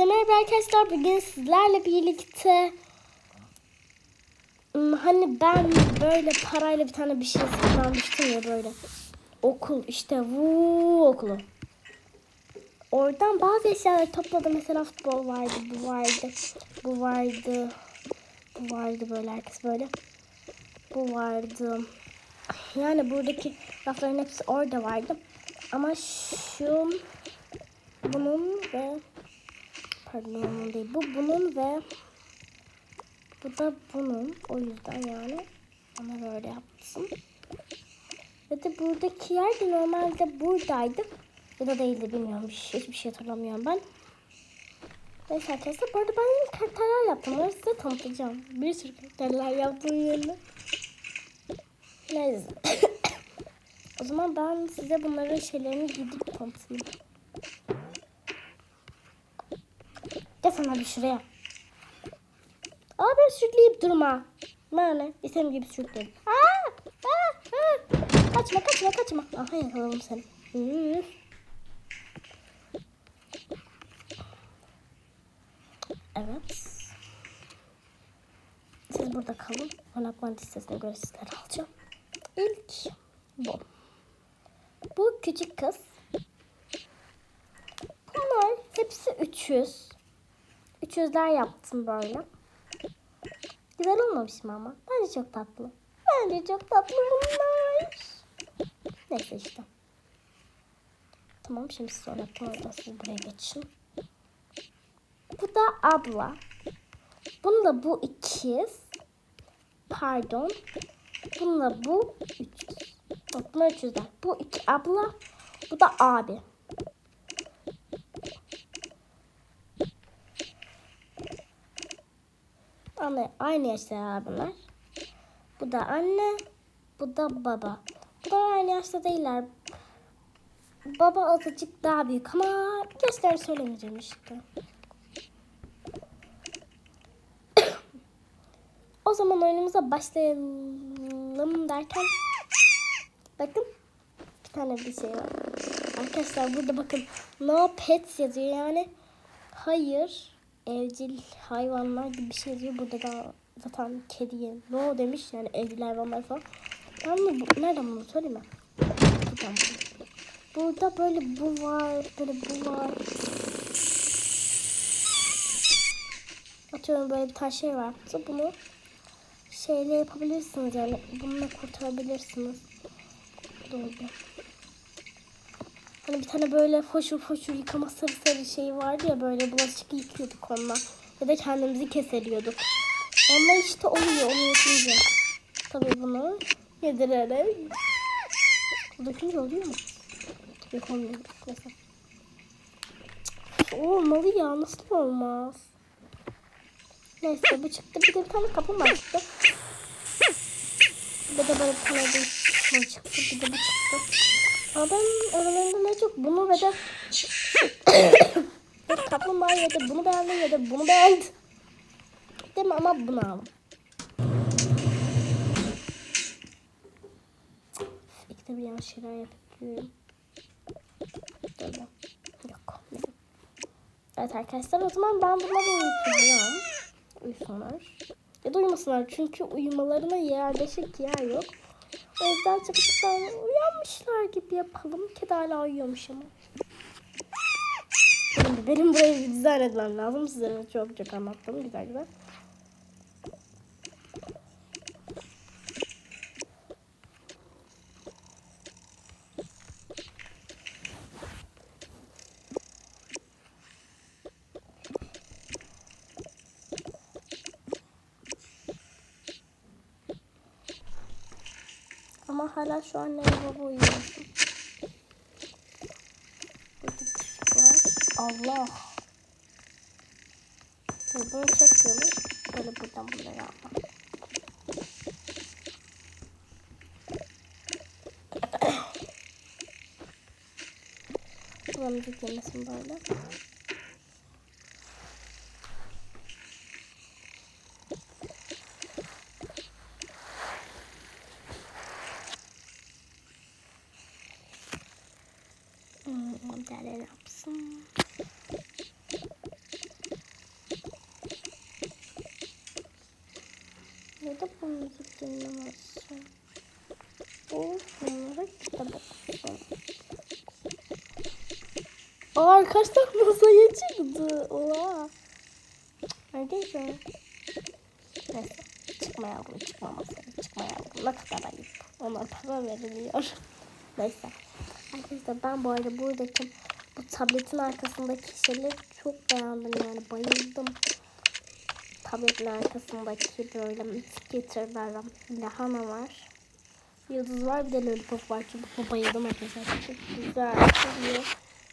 Herkese merhaba arkadaşlar. Bugün sizlerle birlikte hani ben böyle parayla bir tane bir şey satmıştım ya, böyle okul, işte bu okulu. Oradan bazı eşyaları topladım. Mesela futbol vardı, bu vardı, bu vardı, bu vardı, böyle herkes böyle. Bu vardı. Yani buradaki rafların hepsi orada vardı. Ama şu bunun ve pardon, onun değil. Bu bunun ve bu da bunun. O yüzden yani ona böyle yaptım. Ve de buradaki yer de normalde buradaydı. Ya da değildi, bilmiyorum. Hiçbir şey hatırlamıyorum ben. Neyse arkadaşlar. Bu arada ben yeni karakterler yaptım. Onları size tanıtacağım. Bir sürü karakterler yaptım yerine. Neyse. O zaman ben size bunların şeylerini gidip tanıtayım. Gel sana bir şuraya. Ben sürükleyip durma. Yani istediğim gibi sürüklerim. Kaçma. Aha, yakaladım seni. Evet. Siz burada kalın. Oynatma listesine göre sizleri alacağım. İlk bu. Bu küçük kız. Bunlar hepsi 300. 300'ler yaptım böyle. Güzel olmamış mı ama? Bence çok tatlı. Bunlar. Neyse işte. Tamam, şimdi sonra siz buraya geçin. Bu da abla. Bunda bu ikiz. Pardon. Bunda bu 300. Bak, bunlar 300'ler. Bu iki abla. Bu da abi. Aynı yaşta bunlar. Bu da anne. Bu da baba. Bunlar aynı yaşta değiller. Baba azıcık daha büyük ama yaşlarını söylemeyeceğim işte. O zaman oyunumuza başlayalım derken bakın bir tane bir şey var. Arkadaşlar burada bakın no pets yazıyor, yani hayır evcil hayvanlar gibi bir şey yazıyor. Burada da zaten kediye no demiş, yani evcil hayvanlar falan. Ben bunu nereden bunu söyleyeyim mi? Buradan. Burada böyle bu var, böyle bu var. Atıyorum böyle bir tane şey var. Bunu şeyle yapabilirsiniz, yani bununla kurtarabilirsiniz. Doğru. Hani bir tane böyle foşur yıkama sarı şey vardı ya, böyle bulaşık yıkıyorduk onunla. Ya da kendimizi keseriyorduk. Onunla işte oluyor, onu yapınca. Tabii bunu yedirerek. Dökünce oluyor mu? Yok, olmuyor. Mesela. Olmalı ya, nasıl olmaz? Neyse, bu çıktı. Bir de bir tane kapı var çıktı. Bir de böyle bir tane bir çıktı. Bir de bu çıktı. Ama ben aralarında ne çok bunu ve de kaplumbağa ya da bunu beğendim ya da bunu beğendim. Değil mi? Ama bunu aldım. İkide bir yanlış şeyler yapıyorum. Böyle. Yok. Evet arkadaşlar, o zaman ben bunları uyutacağım. Uyusunlar. Ya da uyumasınlar, çünkü uyumalarına yerleşik yer yok. O yüzden çocuklar uyanmışlar gibi yapalım. Kedi hala uyuyormuş ama. Benim burayı bir dizayn etmem lazım. Size çok anlattım. Güzel. Ama hala şu anne baba uyuyorsun. Allah. Bunu çekiyoruz. Böyle buradan bunları almak. Bulamcık yemesin böyle. Diğerleri yapsın. da bu müzik dinlemezsin. Bunlara kitap okuyacağım. Arkadaşlar masaya çıktı. Oha. Arkadaşlar. Neyse. Çıkma yavrum, çıkma masaya. Çıkma yavrum. Ne kadar ayıp. Ona para veriliyor. Neyse. Arkadaşlar ben bu arada buradaki bu tabletin arkasındaki şeyleri çok beğendim. Yani bayıldım. Tabletin arkasındaki böyle skaterler, lahana var. Yıldız var, bir de lollipop var. Çünkü bayıldım arkadaşlar. Çok güzel. Çok iyi.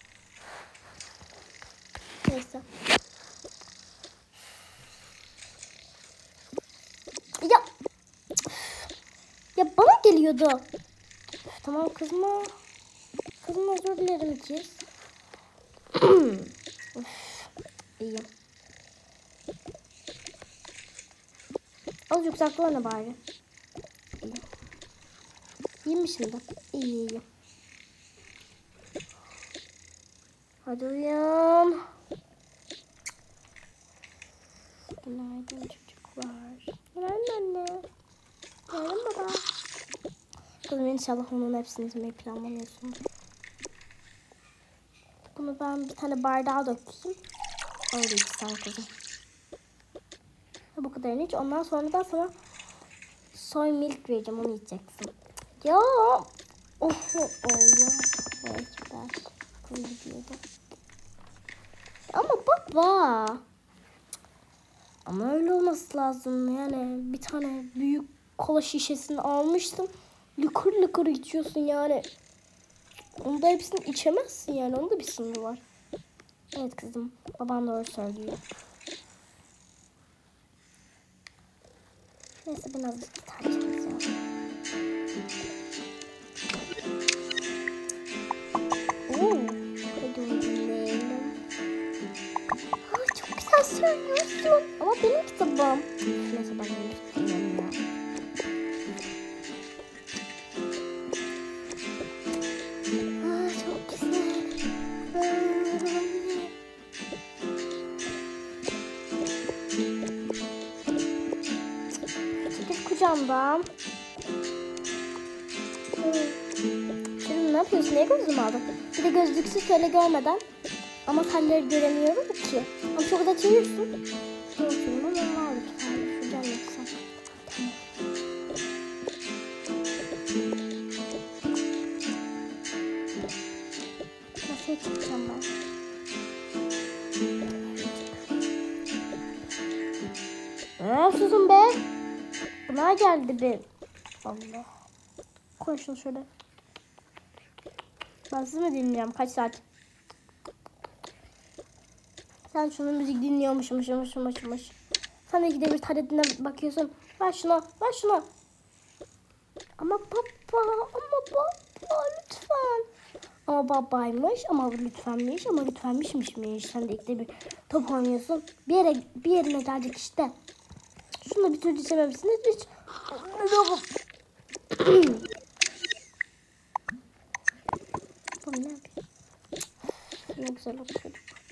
Neyse. Ya. Ya bana geliyordu. Tamam kızma. Kızma, özür dilerim ikiz. İyiyim. Az yüksekte oyna bari. İyi. İyiyim mi şimdi? İyiyim. Hadi uyan. Günaydın çocuklar. Günaydın anne. Günaydın baba. Kızım inşallah onun hepsini izlemeyi planlamıyorsun. Bunu ben bir tane bardağa dökeyim. Öyle içsen kızım. Bu kadarını iç. Ondan sonra da sana soy milk vereceğim. Onu içeceksin. Ya. Oh Allah. Ekber. Kız gidiyordu. Ama baba. Ama öyle olması lazım. Yani bir tane büyük kola şişesini almıştım. Lıkır lıkır içiyorsun yani. Onu da hepsini içemezsin yani. Onun da bir sınırı var. Evet kızım. Babam doğru söylüyor. Neyse ben azıcık gitar çalacağım. Hadi onu dinleyelim. Çok güzel söylüyorsun. Ama benim kitabım. Neyse ben onu dinleyelim ya. Çok güzel. Çekil kucağımdan. Şimdi ne yapıyorsun? Niye gözümü aldın? Bir de gözlüksüz söyle görmeden. Ama telleri göremiyorum ki. Ama çok da çeviriyorsun. Dur şunu ben var lütfen. Şuradan yapsam. Tamam. Masaya çıkacağım ben. Susun be. Buna geldi be. Allah. Koy şunu şöyle. Ben sizi mi dinleyeceğim? Kaç saat? Sen şunu müzik dinliyormuşmuş. Sen de ikide bir tabletine bakıyorsun. Ver şunu, ver şunu. Ama baba lütfen. Ama babaymış, ama lütfenmiş, ama lütfenmişmişmiş. Sen de ikide bir top oynuyorsun. Bir yerine gelecek işte. Şunu da bir türlü içememişsiniz. Hiç. Ne yapayım? Ne güzel okuduk.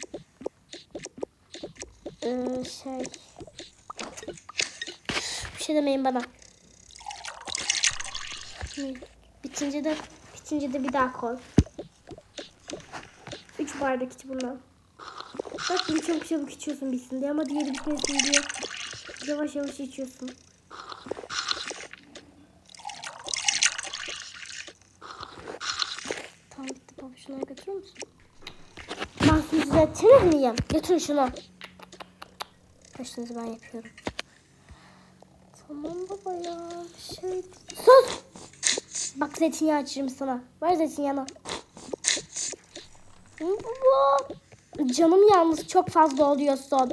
Bir şey demeyin bana. Bitince de bir daha koy. 3 bardak iç bundan. Bak bunu çabuk içiyorsun bitsin diye, ama diğeri bitmesin diye yavaş yavaş içiyorsun. Tamam bitti baba, şunları götürür müsün? Ben size temiz miyim? Götürün şunu. Kaşınızı ben yapıyorum. Tamam baba ya. Sus! Bak zeytinyağı açırım sana. Ver zeytinyağını. Baba. Canım yalnız çok fazla oluyorsun.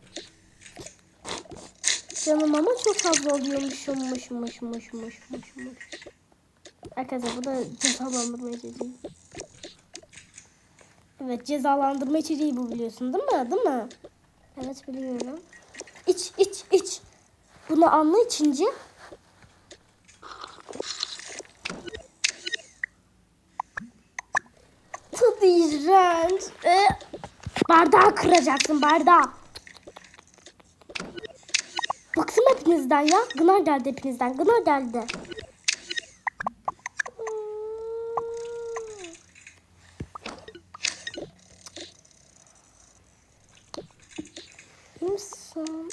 Canım ama çok fazla oluyormuşum. Arkadaşlar bu da cezalandırma içeceği. Evet, cezalandırma içeceği bu, biliyorsun değil mi? Değil mi? Evet biliyorum. İç. Bunu anla içince. Tadı iğrenç. Bardağı kıracaksın, bardağı. Bıktım hepinizden ya. Gına geldi hepinizden. Gına geldi. İnsan.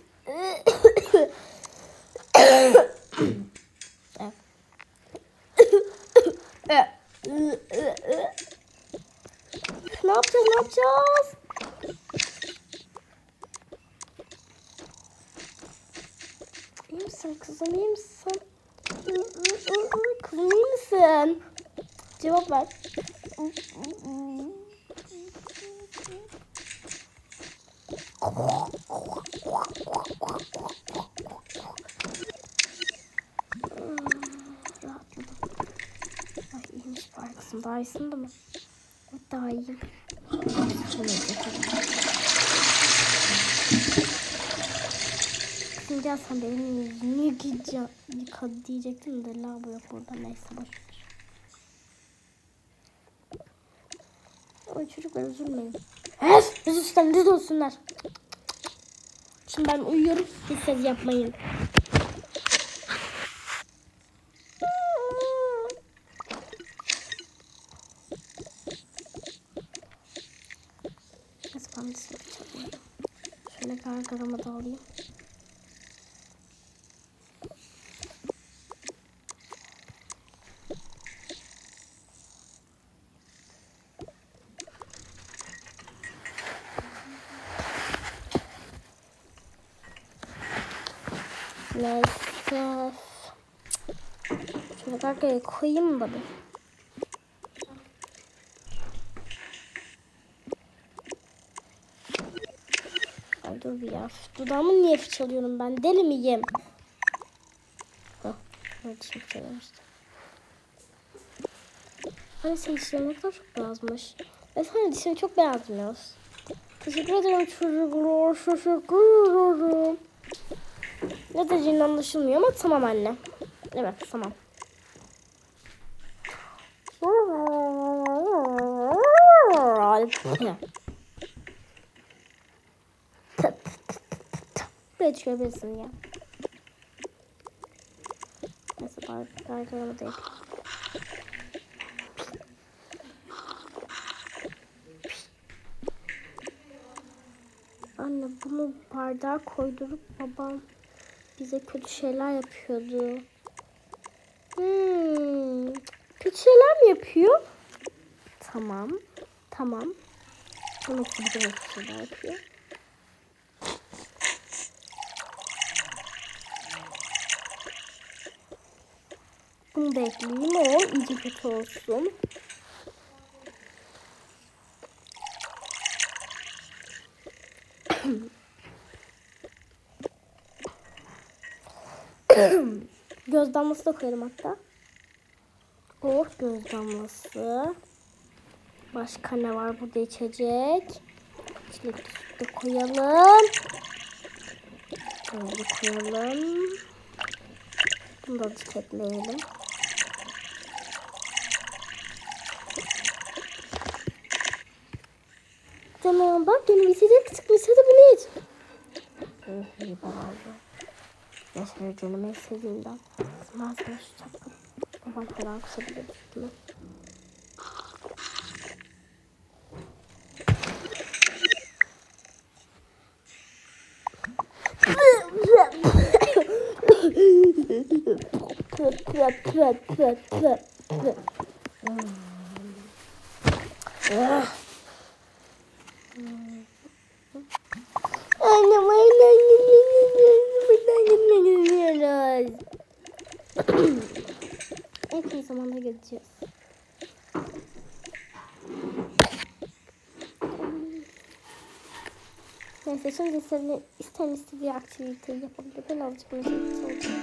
Ne yapacağız? Ne yapacağız? İyi misin kızım? İyi misin? Kızım iyi misin? Cevap ver. Rahatladım. Ay iyiymiş bari kızım. Daha iyisin değil mi? Evet daha iyiyim. Kızım gel sen de elini yüzünü yıka diyecektim de lavabo yok burada. Neyse boşver. Ay çocuklar üzülmeyin. Üzülsün düz olsunlar. Şimdi ben uyuyorum. Siz ses yapmayın. Ben de sınıf çalıyorum. Şöyle gargaramı da alayım. Neyse. Şöyle gargarayı koyayım da bir. Ay dur bir ya. Dudağımı niye fırçalıyorum ben? Deli miyim? Evet şimdi fırçalamıştım. Hani senin dişlerin ne kadar çok beyazmış. Evet hani dişlerin çok beyazmıyor. Teşekkür ederim çocuklar. Teşekkür ederim. Ne dediğin anlaşılmıyor ama tamam anne. Evet tamam. Buraya çıkabilirsin ya. Neyse bari gargaramı da yapayım. Anne bunu bardağa koydurup babam bize kötü şeyler yapıyordu. Kötü şeyler mi yapıyor? Tamam. Tamam. Bunu bize kötü şeyler yapıyor. Bunu da ekleyeyim. O iyice kötü olsun. Göz damlası da koyalım hatta. Oh göz damlası. Başka ne var burada içecek? Çilekli süt de koyalım. Böyle koyalım. Bunu da etiketleyelim. Tamam bak yeni bir içecek çıkmış. Hadi bunu iç. İyi babam. Yaşar canım en sevdiğimden. Malzeme şu çapkın. Babam falan kusabilir üstüme. Annem en yakın zamanda gideceğiz. Neyse şimdi istediği aktivite yapabilir. Ben azıcık bunu çalışacağım.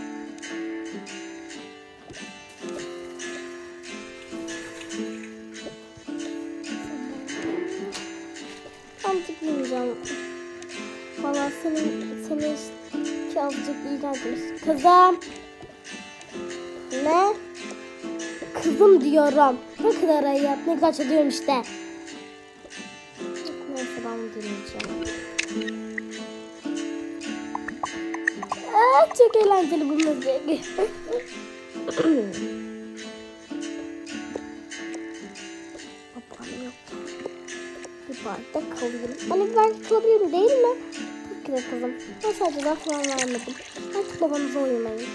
Azıcık yiyeceğim. Valla seni ki azıcık iğrençmiş. Kızım. Ne? Kızım diyorum. Ne kadar ayıp. Ne kadar çalıyorum işte. Neyse ben bunu dinleyeceğim. Çok eğlenceli bu müzik. Babam yok. Bir bardak kalayım. Bana bir bardak kalabilirim değil mi? Çok güzel kızım. Ben sadece daha falan vermedim. Artık babanıza uyumayın.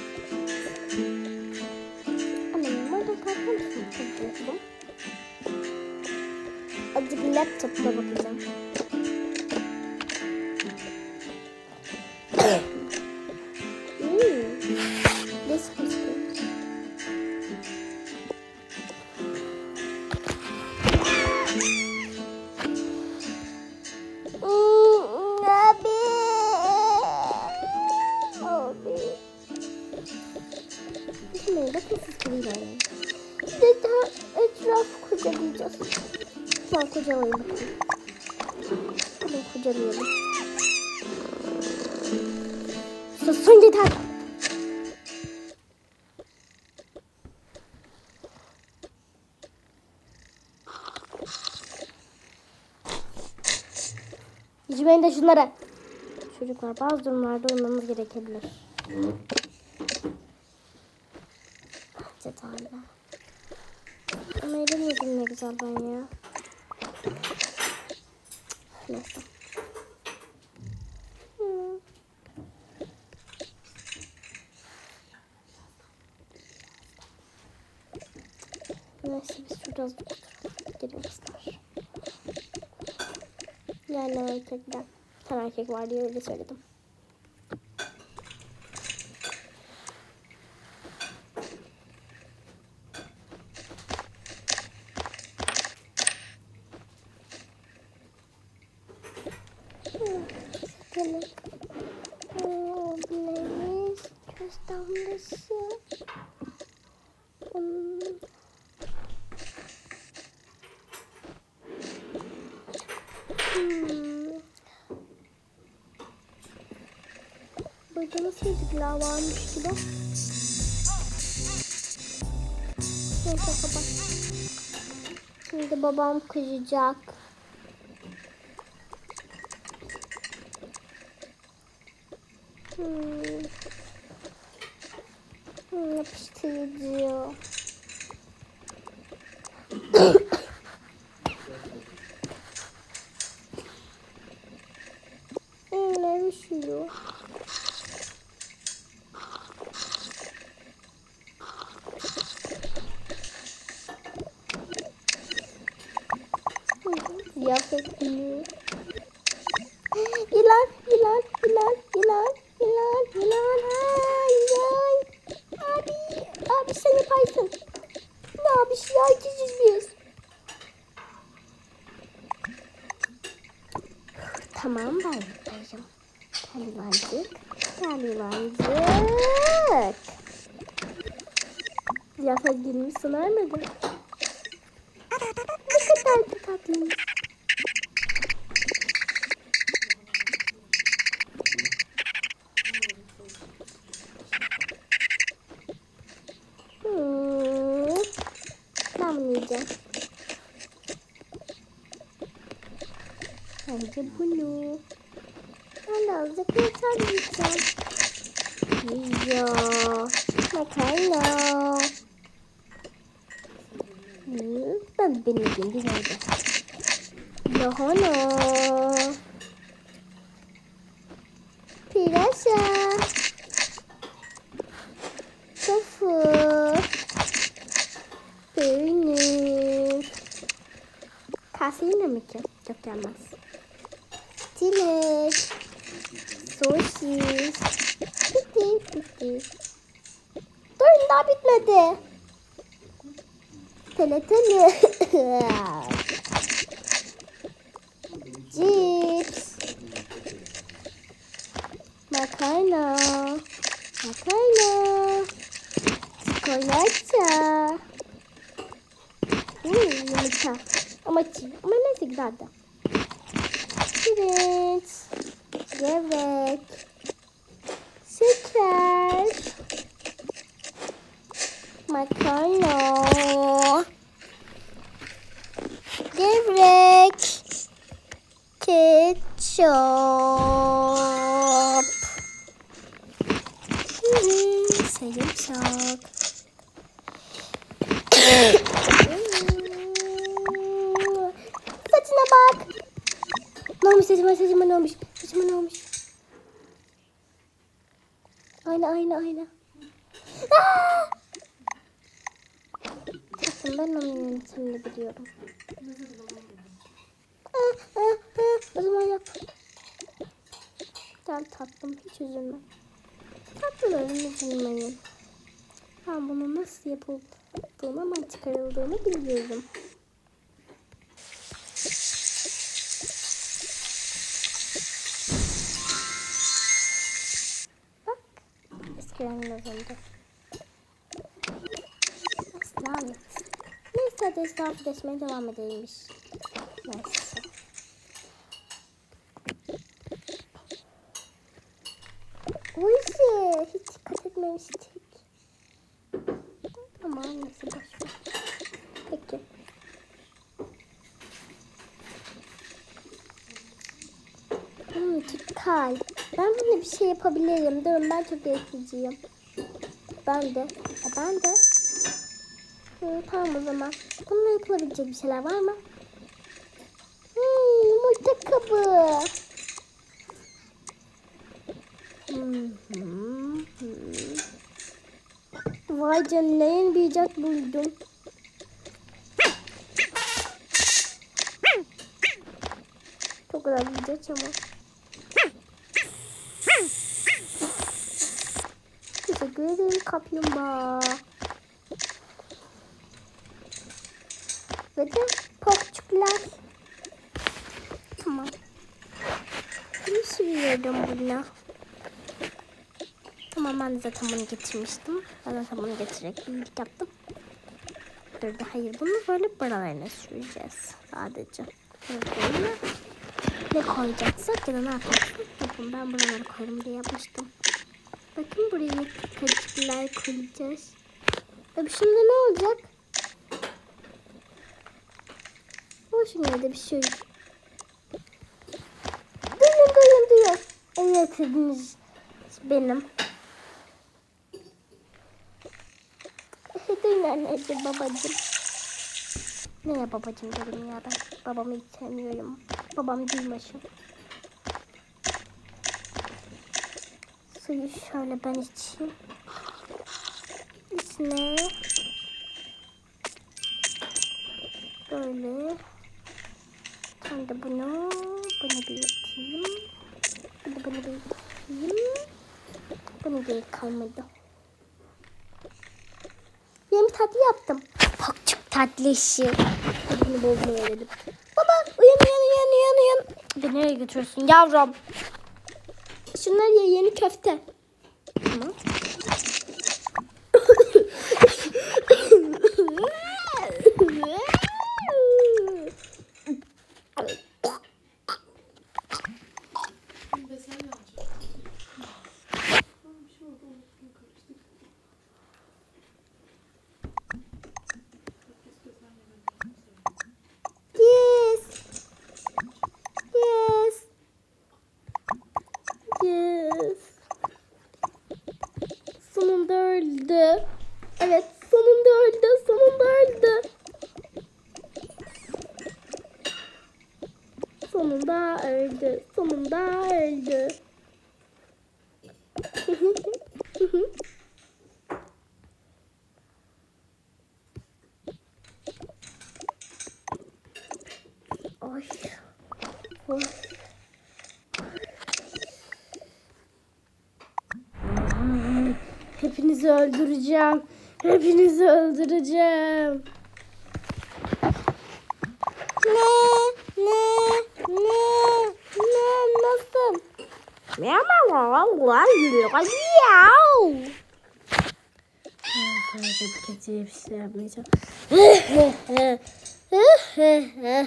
Annem oradan kalkar mısın? Tabii kızım. Azıcık laptopuma bakacağım. This was good. Şimdi bakın siz kırıyorlar. Bir de daha etrafı kocalayacağız. Tamam kocalayalım bakalım. Tamam kocalayalım. Susun yeter. İçmeyin de şunları. Çocuklar bazı durumlarda uyumamız gerekebilir. Yeterli. Ama edemedim ne güzel ben ya. Neyse. Neyse biz şurada oturalım. Gelin kızlar. Yani erkekler. Sen erkek var diye öyle söyledim. Gelin. Neymiş? Köstamlısı. Burada nasıl müzikler varmış gibi. Neyse kapat. Şimdi babam kızacak. Yapıştırıcı. Ne üşüyor? Ziyafet geliyor. Yılan, yılan, yılan, yılan, yılan, yılan, yılan. Abi sen yaparsın. Abi şikayetçiyiz biz. Tamam ben yapacağım. Gel yılancık, gel yılancık. Ziyafet gelmiş sana vermedi. Ne kadar da tatlıymış. Ben bunu yiyeceğim. Bence bunu. Ben de azıcık yeter yiyeceğim. Yiyor. Makarna. Ben benim yediğim güzeldi. Lahana. Piraşa. Tofu. Peynir. Kahveyle mi ki? Çok gelmez. Çilek. Sosis. Bitti. Durun daha bitmedi. Tele. Cips. Makarna. Çikolata. Yumurta. Ama neyse güzeldi. Pirinç. Gevrek. Şeker. Makarna. Gevrek. Ketçap. Sayım çok. Saçına bak. Ne olmuş saçıma ne olmuş? Saçıma ne olmuş? Ayna. Tatlım ben onun yöntemini biliyorum. O zaman yap. Gel tatlım hiç üzülme. Tatlılarım üzülmeyin. Ben bunu nasıl yapıldığını ama çıkarıldığını biliyorum. Bak. Eski rengin azaldı. Lanet. Neyse hadi estağfurleşmeye devam edeymiş. Neyse. Oysa hiç dikkat etmemiştik. Ama neyse boşver. Peki. Çıkar. Ben bununla bir şey yapabilirim. Durun ben çok eğiticiyim. Ben de. Tamam o zaman. Bununla yapılabilecek bir şeyler var mı? Yumurta kabı. Vay canına yeni bir icat buldum. Çok güzel bir icat ama. Teşekkür ederim kaplumbağa. Ve de popçuklar. Tamam. Bir sürüyordum bunu. Tamam ben de zaten bunu getirmiştim. Ben zaten bunu getirerek iyilik yaptım. Dur da hayır bunu böyle buralarına süreceğiz sadece. Böyle ne koyacaksak ya da ne yapacaksak yapın. Ben buraları koyarım diye yapmıştım. Bakın buraya kaçıklar koyacağız. Şimdi ne olacak? Hoşuma da bir şey. Duyun. Evet dediniz benim. Duyun anneciğim babacığım. Neye babacığım dedim ya ben. Babamı hiç sevmiyorum. Babam duymasın. Suyu şöyle ben içeyim. İçine böyle. Ben de bunu bir yıkayayım. Bunu bir yıkayayım. Bunu da yıkalmadı. Yeni bir tatlı yaptım. Çok tatlı işi. Hadi bunu bozma verelim. Baba uyan. Beni nereye götürüyorsun yavrum? Şunlar ye yeni köfte. Tamam. Sonunda öldü. Evet, sonunda öldü. Sonunda öldü. Ay. Ay. Hepinizi öldüreceğim. Ne? Nasıl? Sadece bu keçiye bir şey yapmayacağım.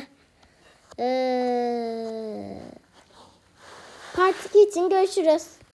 Part 2 için görüşürüz.